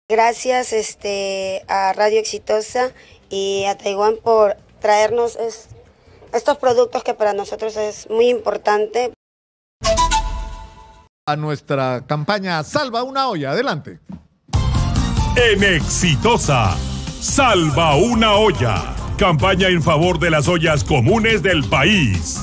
Gracias a Radio Exitosa y a Taiwán por traernos estos productos que para nosotros es muy importante. A nuestra campaña Salva una olla, adelante. En Exitosa, Salva una olla, campaña en favor de las ollas comunes del país.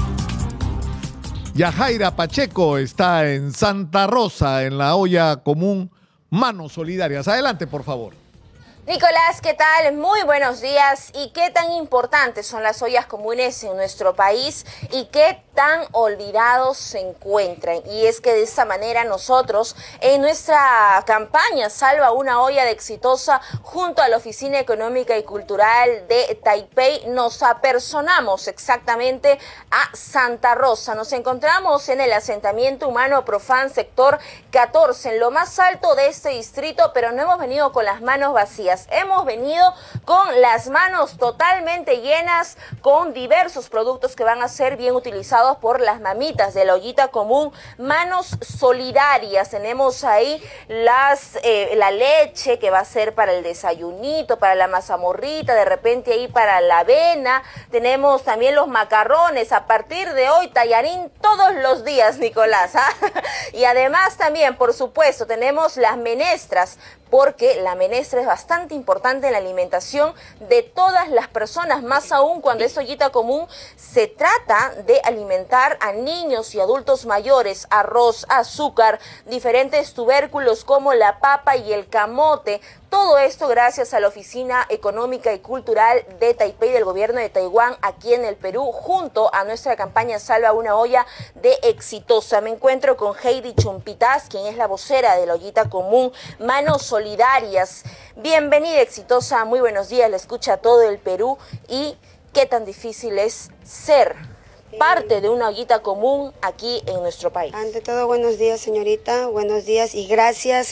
Yajaira Pacheco está en Santa Rosa, en la olla común Manos Solidarias. Adelante, por favor. Nicolás, ¿qué tal? Muy buenos días. ¿Y qué tan importantes son las ollas comunes en nuestro país y qué tan olvidados se encuentran? Y es que de esta manera nosotros en nuestra campaña Salva una olla de Exitosa junto a la Oficina Económica y Cultural de Taipei nos apersonamos exactamente a Santa Rosa. Nos encontramos en el asentamiento humano Profan sector 14, en lo más alto de este distrito, pero no hemos venido con las manos vacías. Hemos venido con las manos totalmente llenas con diversos productos que van a ser bien utilizados por las mamitas de la ollita común Manos Solidarias. Tenemos ahí la leche que va a ser para el desayunito, para la mazamorrita, de repente ahí para la avena. Tenemos también los macarrones, a partir de hoy tallarín todos los días, Nicolás, ¿ah? Y además también, por supuesto, tenemos las menestras, porque la menestra es bastante importante en la alimentación de todas las personas, más aún cuando es ollita común, se trata de alimentar a niños y adultos mayores, arroz, azúcar, diferentes tubérculos como la papa y el camote. Todo esto gracias a la Oficina Económica y Cultural de Taipei del Gobierno de Taiwán aquí en el Perú, junto a nuestra campaña Salva una olla de Exitosa. Me encuentro con Heidi Chumpitas, quien es la vocera de la ollita común Manos Solidarias. Bienvenida, Exitosa, muy buenos días, la escucha todo el Perú. ¿Y qué tan difícil es ser parte de una ollita común aquí en nuestro país? Ante todo, buenos días, señorita, buenos días y gracias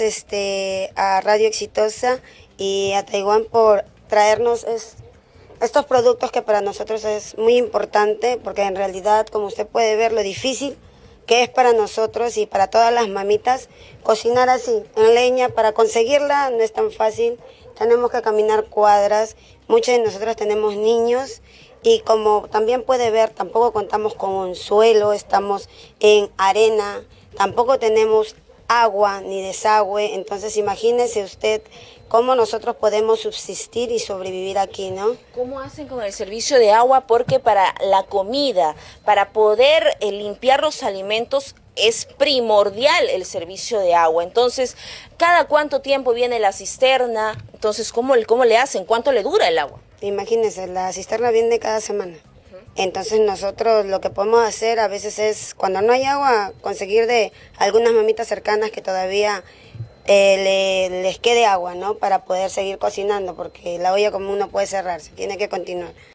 a Radio Exitosa y a Taiwán por traernos estos productos que para nosotros es muy importante, porque en realidad, como usted puede ver, lo difícil que es para nosotros y para todas las mamitas cocinar así, en leña. Para conseguirla no es tan fácil, tenemos que caminar cuadras, muchos de nosotros tenemos niños y como también puede ver, tampoco contamos con un suelo, estamos en arena, tampoco tenemos agua ni desagüe, entonces imagínese usted cómo nosotros podemos subsistir y sobrevivir aquí, ¿no? ¿Cómo hacen con el servicio de agua? Porque para la comida, para poder limpiar los alimentos, es primordial el servicio de agua. Entonces, ¿cada cuánto tiempo viene la cisterna? Entonces, ¿cómo le hacen? ¿Cuánto le dura el agua? Imagínense, la cisterna viene cada semana. Entonces nosotros lo que podemos hacer a veces es, cuando no hay agua, conseguir de algunas mamitas cercanas que todavía les quede agua, ¿no? Para poder seguir cocinando, porque la olla común no puede cerrarse, tiene que continuar.